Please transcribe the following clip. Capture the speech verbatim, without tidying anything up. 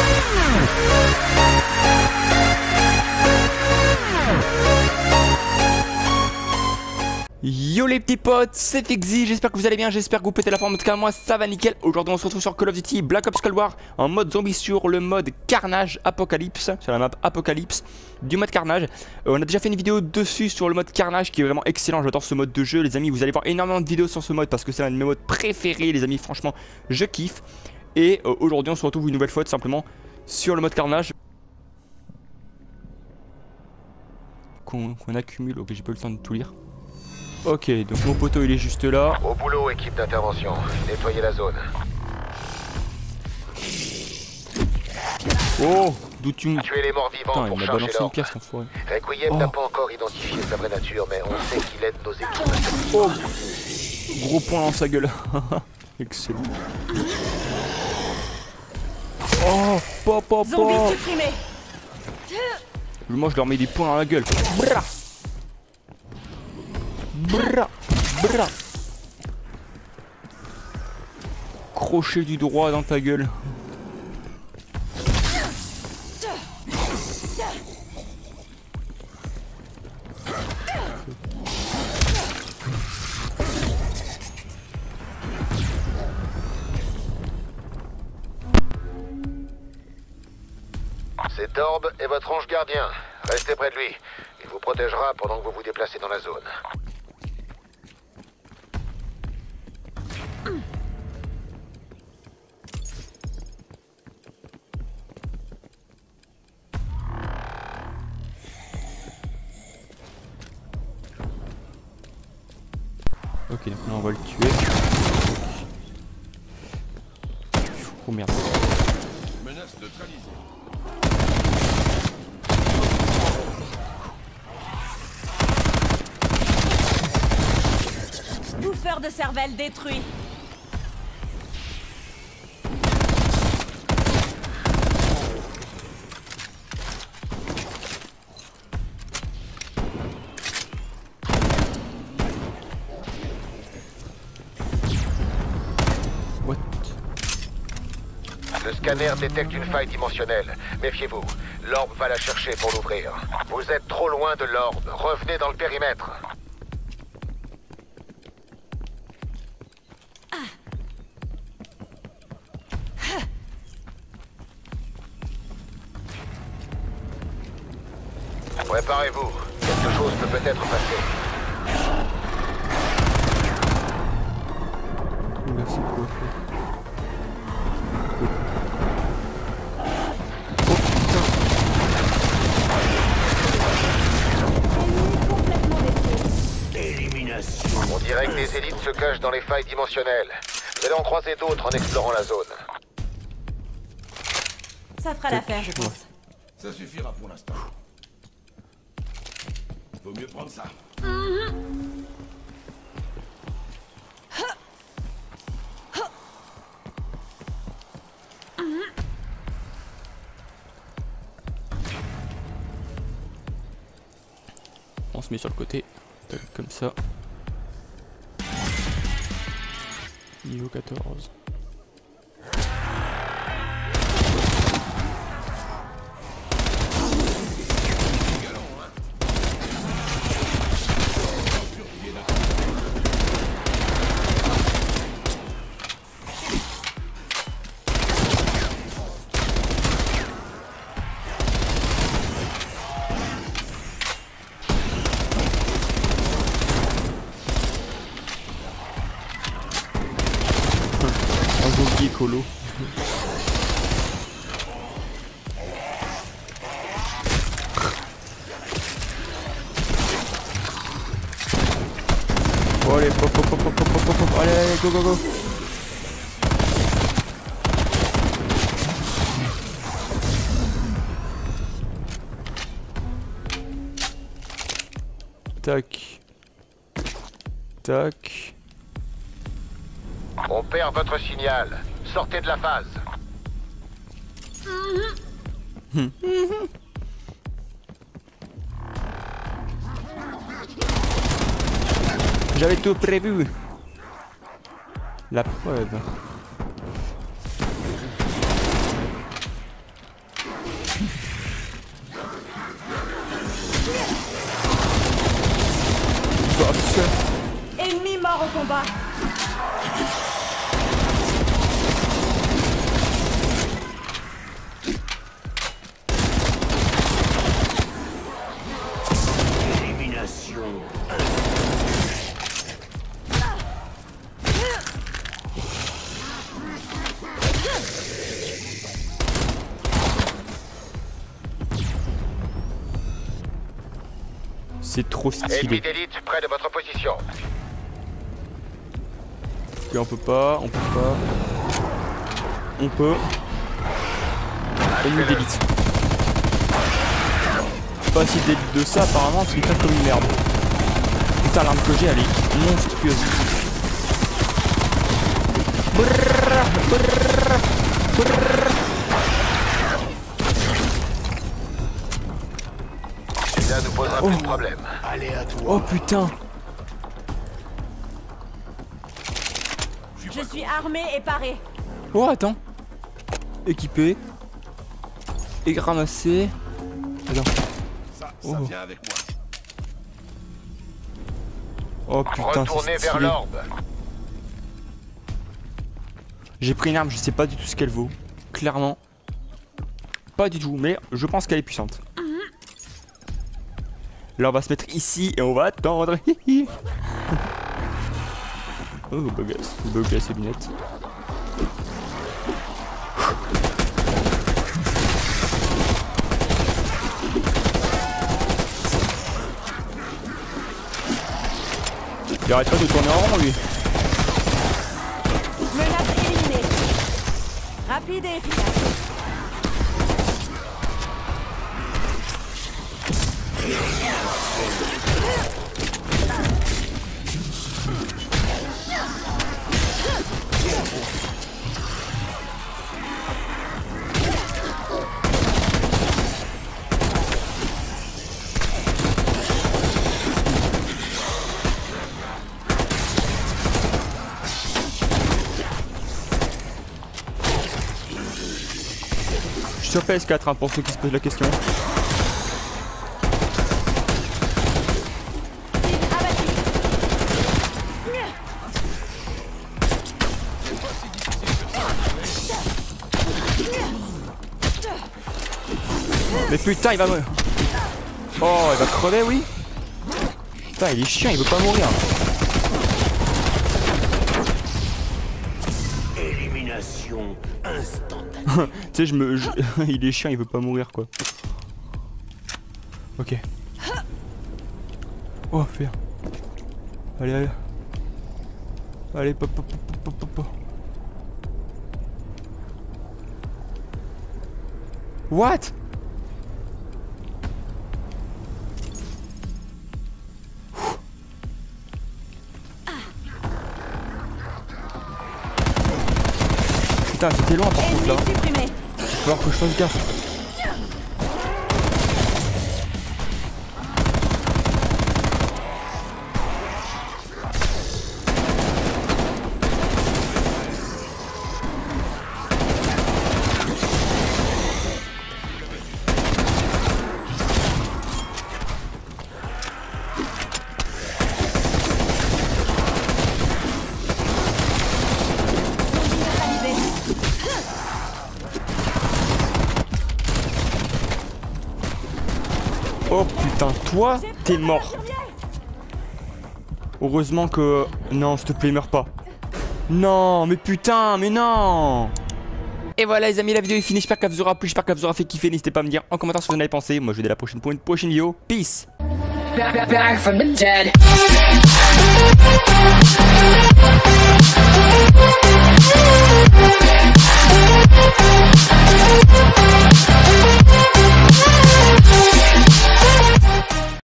Yo les petits potes, c'est Fixy, j'espère que vous allez bien, j'espère que vous pétez la forme, en tout cas moi ça va nickel. Aujourd'hui on se retrouve sur Call of Duty Black Ops Cold War en mode zombie sur le mode Carnage Apocalypse, sur la map Apocalypse du mode Carnage. euh, On a déjà fait une vidéo dessus sur le mode Carnage qui est vraiment excellent, j'adore ce mode de jeu les amis. Vous allez voir énormément de vidéos sur ce mode parce que c'est l'un de mes modes préférés les amis, franchement je kiffe. Et euh, aujourd'hui on se retrouve une nouvelle fois tout simplement sur le mode Carnage. Qu'on qu'on accumule, ok j'ai pas eu le temps de tout lire. Ok, donc mon poteau il est juste là. Au boulot, équipe d'intervention. Nettoyez la zone. Oh, d'où tu me... Tuez les morts vivants Putain, il pour m'a chercher balancé une l'or. pièce l'enfoiré. Requiem Oh. n'a pas encore identifié sa vraie nature, mais on sait qu'il aide nos équipes. Oh, gros point dans sa gueule. Excellent. Oh, pop, pop, Zombie pop. supprimé. Moi je leur mets des points dans la gueule. Bra. Bra. Bra. Crochet du droit dans ta gueule. C'est Torb et votre ange gardien. Restez près de lui. Il vous protégera pendant que vous vous déplacez dans la zone. Ok, donc là on va le tuer. Oh merde. Menace neutralisée. Bouffeur de cervelle détruit. What? Le scanner détecte une faille dimensionnelle. Méfiez-vous. L'orbe va la chercher pour l'ouvrir. Vous êtes trop loin de l'orbe. Revenez dans le périmètre. Préparez-vous. Quelque chose peut peut-être passer. Merci pour le fait. On dirait que les élites se cachent dans les failles dimensionnelles. Vous allez en croiser d'autres en explorant la zone. Ça fera l'affaire, je pense. Ça suffira pour l'instant. Vaut mieux prendre ça. On se met sur le côté, comme ça. Niveau quatorze. Un zombie écolo. Oh, allez, pop, pop, pop, pop, pop, pop, pop. Allez, allez, go, go, go. Tac. Tac. On perd votre signal. Sortez de la phase. J'avais tout prévu. La preuve. bas. Élimination. C'est trop Ennemi stylé. d'élite près de votre position. Ok, on peut pas, on peut pas. On peut. Ennemi d'élite. Pas si d'élite de ça, apparemment, c'est une claque comme une merde. Putain, l'arme que j'ai, elle est monstrueuse. Brrr, brrr, brrr. Ça nous posera plus de problème. Allez à toi. Oh putain. Je suis armé et paré. Oh, attends. Équipé. Et ramassé. Attends. Ça, ça Oh. vient avec moi. Oh putain, Retournez c'est vers stylé. l'orbe. J'ai pris une arme, je sais pas du tout ce qu'elle vaut. Clairement. Pas du tout, mais je pense qu'elle est puissante. Là, on va se mettre ici et on va attendre. Oh, beau gosse. Beau gosse et lunettes. Il arrête pas de tourner en rond, lui. Menace éliminée. Rapide et efficace. Je suis sur P S quatre hein, pour ceux qui se posent la question. Mais putain, il va me... Oh, il va crever, oui. Putain, il est chiant, il veut pas mourir. Élimination instantanée. Tu sais, je me... je- il est chiant, il veut pas mourir, quoi. Ok. Oh, faire. Allez, allez. Allez, pop, pop, pop, pop, pop, pop. What? Putain, c'était loin par contre là. Ennemi supprimé. Il va falloir que je fasse gaffe. Oh putain, toi, t'es mort. Heureusement que... Non, s'il te plaît, meurs pas. Non, mais putain, mais non. Et voilà les amis, la vidéo est finie, j'espère qu'elle vous aura plu, j'espère qu'elle vous aura fait kiffer. N'hésitez pas à me dire en commentaire ce que vous en avez pensé. Moi je vous dis à la prochaine pour une prochaine vidéo. Peace. Back, back from the dead.